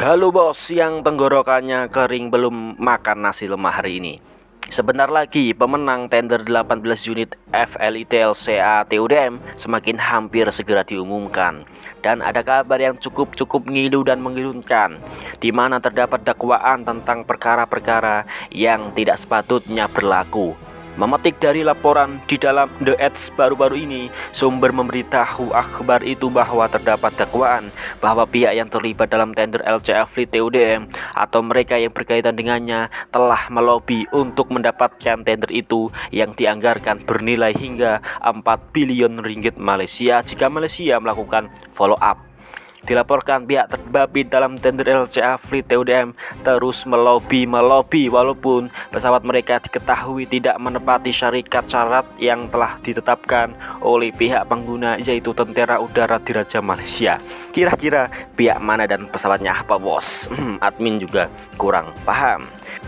Halo bos, yang tenggorokannya kering belum makan nasi lemak hari ini. Sebentar lagi pemenang tender 18 unit FLITLCA TUDM semakin hampir segera diumumkan. Dan ada kabar yang cukup ngilu dan mengilunkan, di mana terdapat dakwaan tentang perkara-perkara yang tidak sepatutnya berlaku. Memetik dari laporan di dalam The Edge baru-baru ini, sumber memberitahu akhbar itu bahwa terdapat dakwaan bahwa pihak yang terlibat dalam tender LCA Fleet TUDM atau mereka yang berkaitan dengannya telah melobi untuk mendapatkan tender itu yang dianggarkan bernilai hingga 4 bilion ringgit Malaysia jika Malaysia melakukan follow up. Dilaporkan pihak terlibat dalam tender LCA Fleet TUDM terus melobi walaupun pesawat mereka diketahui tidak menepati syarat yang telah ditetapkan oleh pihak pengguna, yaitu Tentara Udara Diraja Malaysia. Kira-kira pihak mana dan pesawatnya apa bos? Admin juga kurang paham.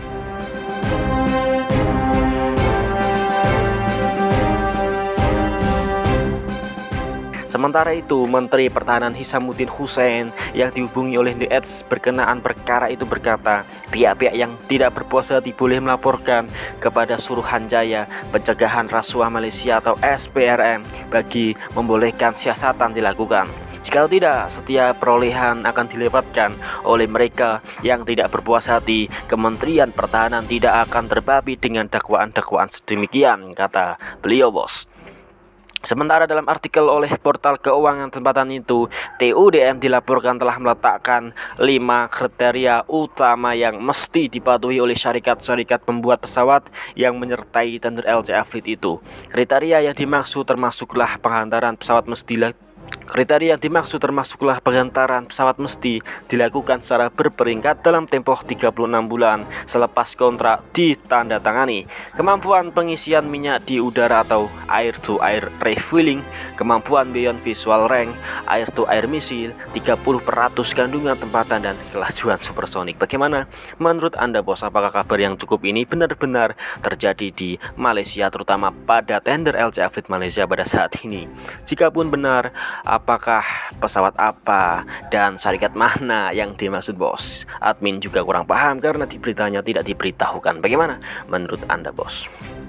Sementara itu, Menteri Pertahanan Hishamuddin Hussein yang dihubungi oleh The Edge berkenaan perkara itu berkata, pihak-pihak yang tidak berpuas hati boleh melaporkan kepada Suruhanjaya Pencegahan Rasuah Malaysia atau SPRM bagi membolehkan siasatan dilakukan. Jika tidak, setiap perolehan akan dilewatkan oleh mereka yang tidak berpuas hati. Kementerian Pertahanan tidak akan terbabi dengan dakwaan-dakwaan sedemikian, kata beliau bos. Sementara dalam artikel oleh portal keuangan tempatan itu, TUDM dilaporkan telah meletakkan 5 kriteria utama yang mesti dipatuhi oleh syarikat-syarikat pembuat pesawat yang menyertai tender LCA Fleet itu. Kriteria yang dimaksud termasuklah penghantaran pesawat mesti dilakukan secara berperingkat dalam tempo 36 bulan selepas kontrak ditandatangani. Kemampuan pengisian minyak di udara atau air-to-air refueling, kemampuan beyond visual range, air-to-air missile, 30% kandungan tempatan dan kelajuan supersonik. Bagaimana menurut Anda bos? Apakah kabar yang cukup ini benar-benar terjadi di Malaysia, terutama pada tender LCA Fleet Malaysia pada saat ini? Jikapun benar, apakah pesawat apa dan syarikat mana yang dimaksud bos? Admin juga kurang paham karena di beritanya tidak diberitahukan. Bagaimana menurut Anda bos?